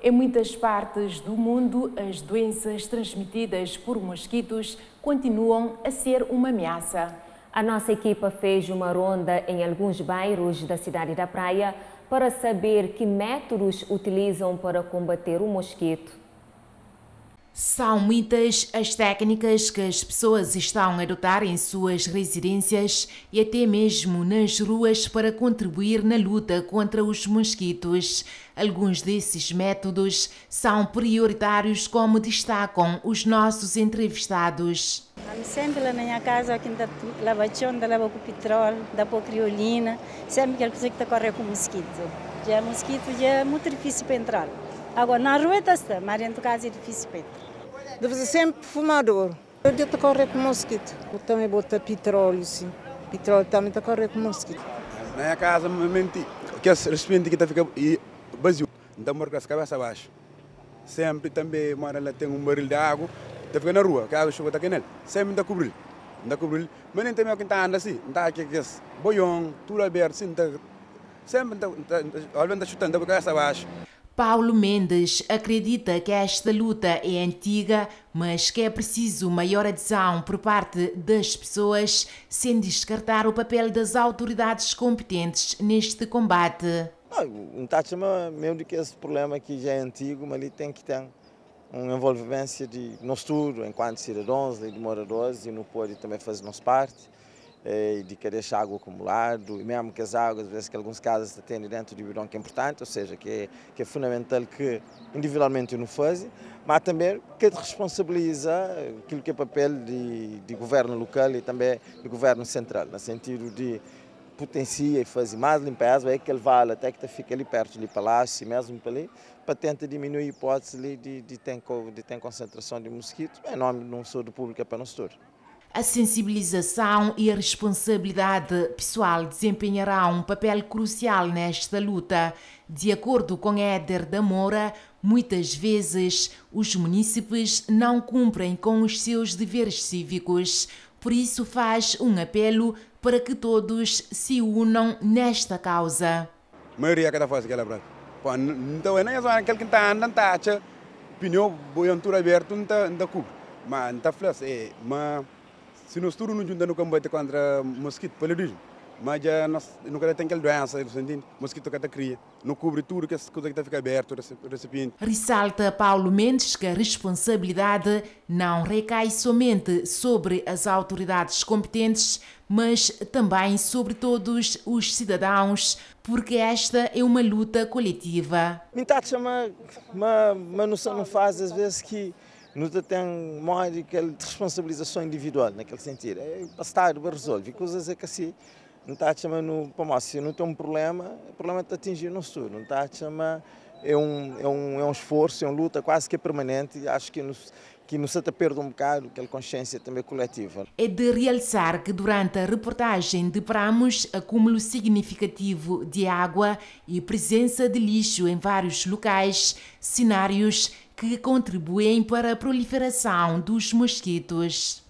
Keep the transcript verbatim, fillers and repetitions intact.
Em muitas partes do mundo, as doenças transmitidas por mosquitos continuam a ser uma ameaça. A nossa equipa fez uma ronda em alguns bairros da cidade da Praia para saber que métodos utilizam para combater o mosquito. São muitas as técnicas que as pessoas estão a adotar em suas residências e até mesmo nas ruas para contribuir na luta contra os mosquitos. Alguns desses métodos são prioritários, como destacam os nossos entrevistados. Sempre lá na minha casa, aqui da lavação, da lava com petróleo, da pôr criolina, sempre aquela coisa que está correndo com mosquito. Já mosquito já é muito difícil para entrar. Agora, na rua está, mas dentro de casa é difícil para entrar. Deve ser sempre fumador. Eu devo correr com mosquito. Eu também boto petróleo, sim. Petróleo também está correr com mosquito. Na minha casa, menti, que esse recipiente que fica vazio, então morre com as cabeças abaixo. Sempre também, mora lá tem um barril de água, está fica na rua, que a água chuva está aqui nele. Sempre está cobrir, está cobrir. Mas nem tem meu que está andando assim, está aqui que esse boião, tudo aberto, assim, está sempre está, olha, está chutando, está com a cabeça abaixo. Paulo Mendes acredita que esta luta é antiga, mas que é preciso maior adesão por parte das pessoas, sem descartar o papel das autoridades competentes neste combate. Não está chamando mesmo que esse problema aqui já é antigo, mas ele tem que ter uma envolvência de nós tudo, enquanto cidadãos, de moradores, e não pode também fazer nossa parte. De que deixa água acumulada, e mesmo que as águas, às vezes, que alguns casos têm dentro do bidão, que é importante, ou seja, que é, que é fundamental que individualmente não fazem, mas também que responsabiliza aquilo que é papel de, de governo local e também de governo central, no sentido de potenciar e fazer mais limpeza, é que ele vale até que fica ali perto do palácio, mesmo para ali, para tentar diminuir a hipótese de, de, de, ter, de ter concentração de mosquitos, em nome de um saúde pública para nós todos. A sensibilização e a responsabilidade pessoal desempenharão um papel crucial nesta luta. De acordo com Éder da Moura, muitas vezes os munícipes não cumprem com os seus deveres cívicos. Por isso faz um apelo para que todos se unam nesta causa. A maioria que está fazendo aquela prática. Então, é só aquele que está andando, está pneu, boiantura aberto, não está cobre. Mas não está flash, é, mas se nós todos nos juntamos no combate contra mosquito, paludismo, mas já nós não queremos ter aquela doença, o mosquito que está cria, não cobre tudo, que essa coisa que está fica aberto, o recipiente. Ressalta Paulo Mendes que a responsabilidade não recai somente sobre as autoridades competentes, mas também sobre todos os cidadãos, porque esta é uma luta coletiva. Muita chama, mas mas não faz às vezes que não tem mais aquela responsabilização individual naquele sentido. É bastar para resolver coisas é que assim não está chamando para nós. Se não tem um problema, o problema está atingindo nós tudo. Não está chamando é um é um é um esforço, é uma luta quase que permanente. Acho que nos que nos até perde um bocado aquela consciência também coletiva. É de realçar que durante a reportagem deparamos acúmulo significativo de água e presença de lixo em vários locais, cenários que contribuem para a proliferação dos mosquitos.